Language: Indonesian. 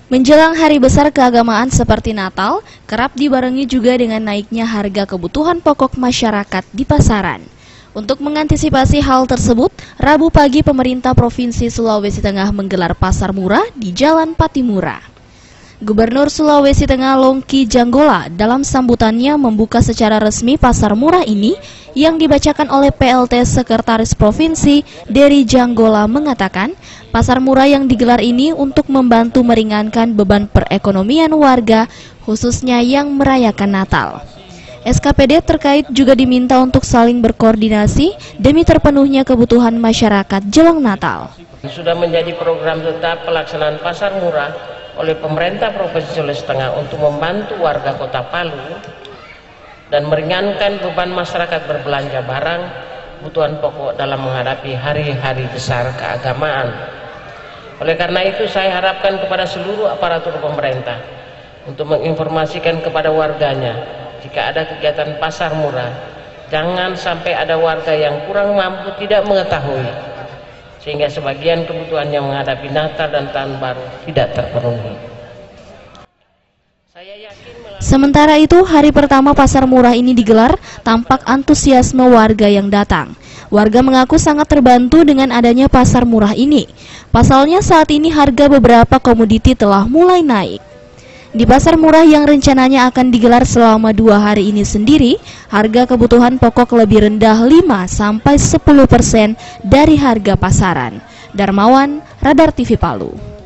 Menjelang hari besar keagamaan seperti Natal, kerap dibarengi juga dengan naiknya harga kebutuhan pokok masyarakat di pasaran. Untuk mengantisipasi hal tersebut, Rabu pagi pemerintah Provinsi Sulawesi Tengah menggelar pasar murah di Jalan Patimura. Gubernur Sulawesi Tengah Longki Janggola dalam sambutannya membuka secara resmi pasar murah ini yang dibacakan oleh PLT Sekretaris Provinsi Dery Janggola mengatakan pasar murah yang digelar ini untuk membantu meringankan beban perekonomian warga khususnya yang merayakan Natal. SKPD terkait juga diminta untuk saling berkoordinasi demi terpenuhnya kebutuhan masyarakat jelang Natal. Sudah menjadi program tetap pelaksanaan pasar murah oleh pemerintah Provinsi Sulawesi Tengah untuk membantu warga Kota Palu dan meringankan beban masyarakat berbelanja barang kebutuhan pokok dalam menghadapi hari-hari besar keagamaan. Oleh karena itu saya harapkan kepada seluruh aparatur pemerintah untuk menginformasikan kepada warganya jika ada kegiatan pasar murah, jangan sampai ada warga yang kurang mampu tidak mengetahui, sehingga sebagian kebutuhannya menghadapi Natal dan Tahun Baru tidak terpenuhi. Sementara itu, hari pertama pasar murah ini digelar, tampak antusiasme warga yang datang. Warga mengaku sangat terbantu dengan adanya pasar murah ini. Pasalnya saat ini harga beberapa komoditi telah mulai naik. Di pasar murah yang rencananya akan digelar selama 2 hari ini sendiri, harga kebutuhan pokok lebih rendah 5-10% dari harga pasaran. Darmawan, Radar TV Palu.